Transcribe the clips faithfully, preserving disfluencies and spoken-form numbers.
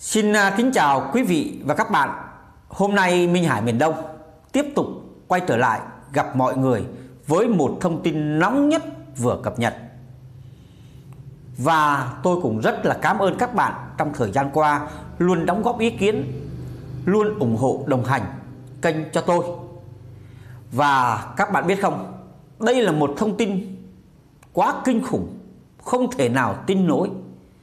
Xin kính chào quý vị và các bạn. Hôm nay Minh Hải miền Đông tiếp tục quay trở lại gặp mọi người với một thông tin nóng nhất vừa cập nhật. Và tôi cũng rất là cảm ơn các bạn trong thời gian qua luôn đóng góp ý kiến, luôn ủng hộ đồng hành kênh cho tôi. Và các bạn biết không, đây là một thông tin quá kinh khủng, không thể nào tin nổi.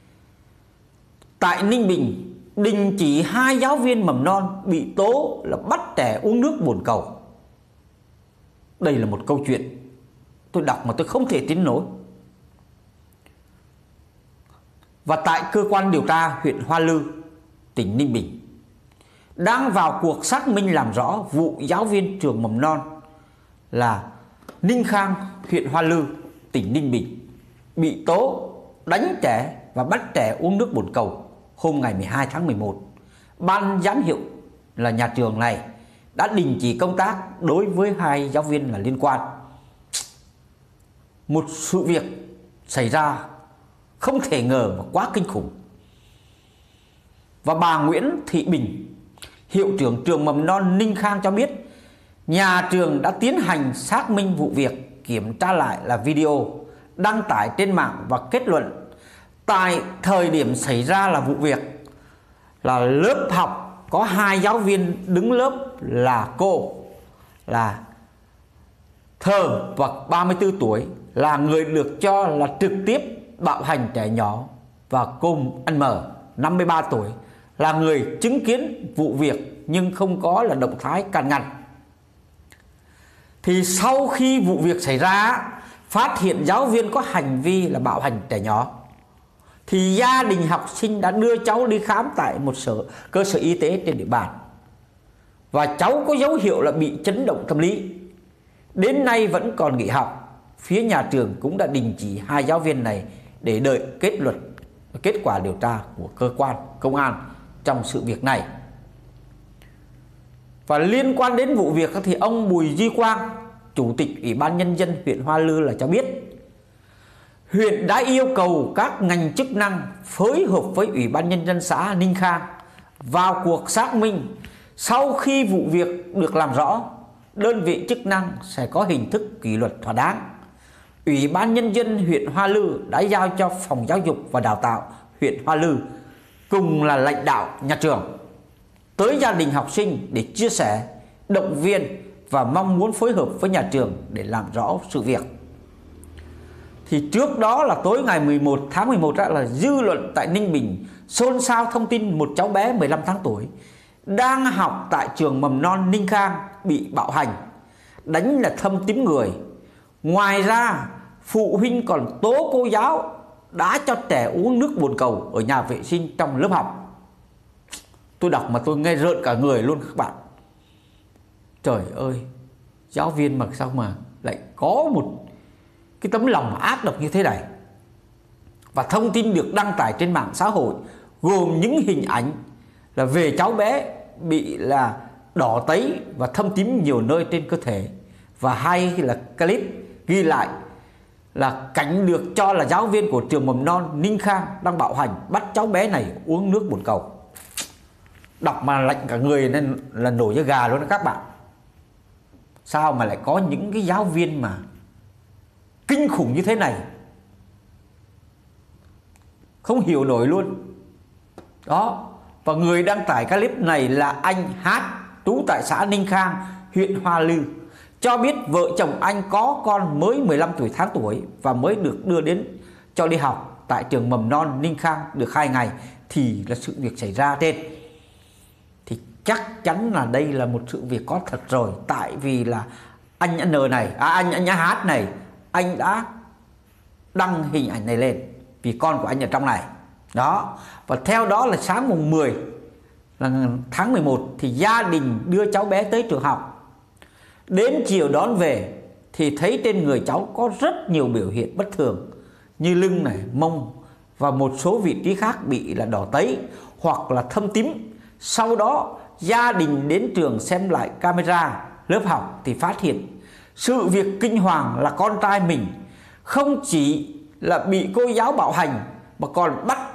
Tại Ninh Bình, đình chỉ hai giáo viên mầm non bị tố là bắt trẻ uống nước bồn cầu. Đây là một câu chuyện tôi đọc mà tôi không thể tin nổi. Và tại cơ quan điều tra huyện Hoa Lư, tỉnh Ninh Bình đang vào cuộc xác minh làm rõ vụ giáo viên trường mầm non là Ninh Khang, huyện Hoa Lư, tỉnh Ninh Bình bị tố đánh trẻ và bắt trẻ uống nước bồn cầu. Hôm ngày mười hai tháng mười một, ban giám hiệu là nhà trường này đã đình chỉ công tác đối với hai giáo viên là liên quan. Một sự việc xảy ra không thể ngờ và quá kinh khủng. Và bà Nguyễn Thị Bình, hiệu trưởng trường mầm non Ninh Khang cho biết nhà trường đã tiến hành xác minh vụ việc, kiểm tra lại là video đăng tải trên mạng và kết luận tại thời điểm xảy ra là vụ việc là lớp học có hai giáo viên đứng lớp là cô là Thơ và ba mươi tư tuổi là người được cho là trực tiếp bạo hành trẻ nhỏ, và cô anh M năm mươi ba tuổi là người chứng kiến vụ việc nhưng không có là động thái can ngăn. Thì sau khi vụ việc xảy ra, phát hiện giáo viên có hành vi là bạo hành trẻ nhỏ, thì gia đình học sinh đã đưa cháu đi khám tại một sở cơ sở y tế trên địa bàn. Và cháu có dấu hiệu là bị chấn động tâm lý. Đến nay vẫn còn nghỉ học. Phía nhà trường cũng đã đình chỉ hai giáo viên này để đợi kết luận kết quả điều tra của cơ quan công an trong sự việc này. Và liên quan đến vụ việc thì ông Bùi Duy Quang, Chủ tịch Ủy ban Nhân dân huyện Hoa Lư là cho biết huyện đã yêu cầu các ngành chức năng phối hợp với Ủy ban Nhân dân xã Ninh Khang vào cuộc xác minh. Sau khi vụ việc được làm rõ, đơn vị chức năng sẽ có hình thức kỷ luật thỏa đáng. Ủy ban Nhân dân huyện Hoa Lư đã giao cho Phòng Giáo dục và Đào tạo huyện Hoa Lư cùng là lãnh đạo nhà trường tới gia đình học sinh để chia sẻ, động viên và mong muốn phối hợp với nhà trường để làm rõ sự việc. Thì trước đó là tối ngày mười một tháng mười một là dư luận tại Ninh Bình xôn xao thông tin một cháu bé mười lăm tháng tuổi đang học tại trường mầm non Ninh Khang bị bạo hành, đánh là thâm tím người. Ngoài ra, phụ huynh còn tố cô giáo đã cho trẻ uống nước bồn cầu ở nhà vệ sinh trong lớp học. Tôi đọc mà tôi nghe rợn cả người luôn các bạn. Trời ơi, giáo viên mà sao mà lại có một cái tấm lòng ác độc như thế này. Và thông tin được đăng tải trên mạng xã hội gồm những hình ảnh là về cháu bé bị là đỏ tấy và thâm tím nhiều nơi trên cơ thể, và hay là clip ghi lại là cảnh được cho là giáo viên của trường mầm non Ninh Khang đang bạo hành bắt cháu bé này uống nước bồn cầu. Đọc mà lạnh cả người nên là nổi da gà luôn đó các bạn. Sao mà lại có những cái giáo viên mà kinh khủng như thế này, không hiểu nổi luôn đó. Và người đăng tải cái clip này là anh Hát, trú tại xã Ninh Khang, huyện Hoa Lư, cho biết vợ chồng anh có con mới mười lăm tuổi tháng tuổi và mới được đưa đến cho đi học tại trường mầm non Ninh Khang được hai ngày thì là sự việc xảy ra trên. Thì chắc chắn là đây là một sự việc có thật rồi, tại vì là anh N này, à, anh anh Hát này, anh đã đăng hình ảnh này lên vì con của anh ở trong này đó. Và theo đó là sáng mùng mười là tháng mười một thì gia đình đưa cháu bé tới trường học. Đến chiều đón về thì thấy trên người cháu có rất nhiều biểu hiện bất thường như lưng này, mông và một số vị trí khác bị là đỏ tấy hoặc là thâm tím. Sau đó gia đình đến trường xem lại camera lớp học thì phát hiện sự việc kinh hoàng là con trai mình không chỉ là bị cô giáo bạo hành mà còn bắt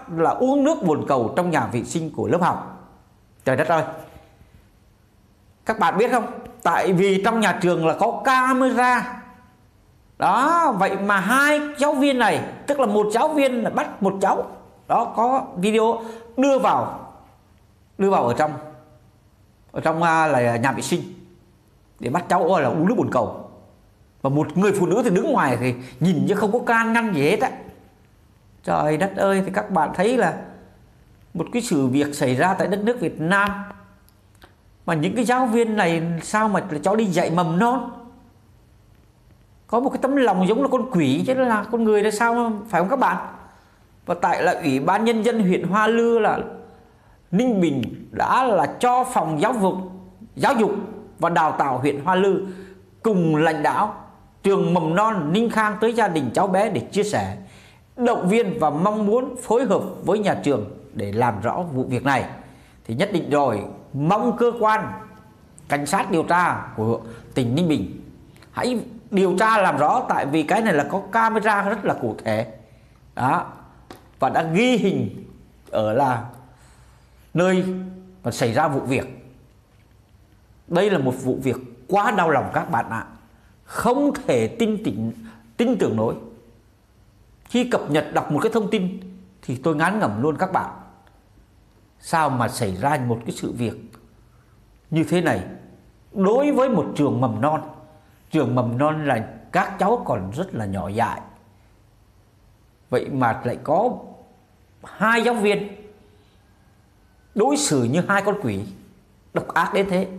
là uống nước bồn cầu trong nhà vệ sinh của lớp học. Trời đất ơi, các bạn biết không, tại vì trong nhà trường là có camera đó, vậy mà hai giáo viên này, tức là một giáo viên là bắt một cháu đó, có video đưa vào đưa vào ở trong ở trong uh, là nhà vệ sinh để bắt cháu là uống nước bồn cầu, và một người phụ nữ thì đứng ngoài thì nhìn chứ không có can ngăn gì hết á. Trời đất ơi, thì các bạn thấy là một cái sự việc xảy ra tại đất nước Việt Nam, mà những cái giáo viên này sao mà cho đi dạy mầm non, có một cái tấm lòng giống là con quỷ chứ là con người là sao, phải không các bạn? Và tại là Ủy ban Nhân dân huyện Hoa Lư là Ninh Bình đã là cho phòng giáo dục giáo dục và đào tạo huyện Hoa Lư cùng lãnh đạo trường mầm non Ninh Khang tới gia đình cháu bé để chia sẻ, động viên và mong muốn phối hợp với nhà trường để làm rõ vụ việc này. Thì nhất định rồi, mong cơ quan cảnh sát điều tra của tỉnh Ninh Bình hãy điều tra làm rõ, tại vì cái này là có camera rất là cụ thể đó, và đã ghi hình ở là nơi mà xảy ra vụ việc. Đây là một vụ việc quá đau lòng các bạn ạ, không thể tin tin, tin tưởng nổi. Khi cập nhật đọc một cái thông tin thì tôi ngán ngẩm luôn các bạn. Sao mà xảy ra một cái sự việc như thế này đối với một trường mầm non? Trường mầm non là các cháu còn rất là nhỏ dại, vậy mà lại có hai giáo viên đối xử như hai con quỷ, độc ác đến thế.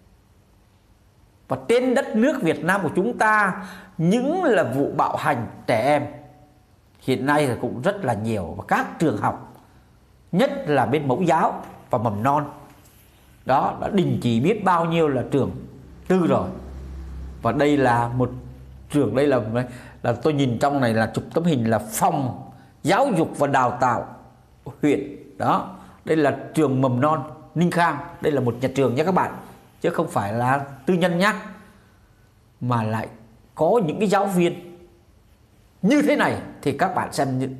Và trên đất nước Việt Nam của chúng ta, những là vụ bạo hành trẻ em hiện nay là cũng rất là nhiều, và các trường học, nhất là bên mẫu giáo và mầm non đó, đã đình chỉ biết bao nhiêu là trường tư rồi. Và đây là một trường, đây là là tôi nhìn trong này là chụp tấm hình là phòng giáo dục và đào tạo huyện đó. Đây là trường mầm non Ninh Khang, đây là một nhà trường nhé các bạn, chứ không phải là tư nhân nhé. Mà lại có những cái giáo viên như thế này thì các bạn xem, như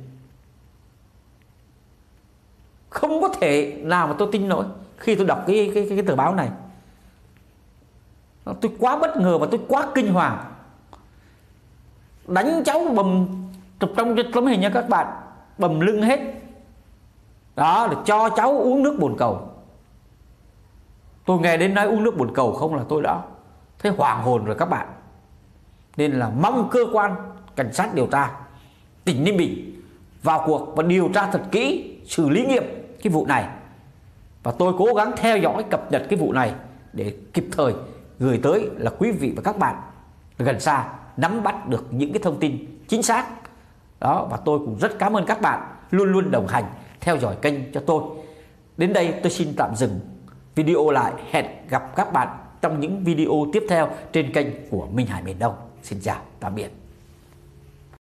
không có thể nào mà tôi tin nổi khi tôi đọc cái cái cái, cái tờ báo này. Tôi quá bất ngờ và tôi quá kinh hoàng. Đánh cháu bầm trong tấm hình nha các bạn, bầm lưng hết đó, để cho cháu uống nước bồn cầu. Tôi nghe đến nói uống nước bồn cầu không là tôi đã thấy hoảng hồn rồi các bạn. Nên là mong cơ quan cảnh sát điều tra tỉnh Ninh Bình vào cuộc và điều tra thật kỹ, xử lý nghiêm cái vụ này. Và tôi cố gắng theo dõi cập nhật cái vụ này để kịp thời gửi tới là quý vị và các bạn gần xa nắm bắt được những cái thông tin chính xác đó. Và tôi cũng rất cảm ơn các bạn luôn luôn đồng hành theo dõi kênh cho tôi. Đến đây tôi xin tạm dừng video lại. Hẹn gặp các bạn trong những video tiếp theo trên kênh của Minh Hải Miền Đông. Xin chào tạm biệt.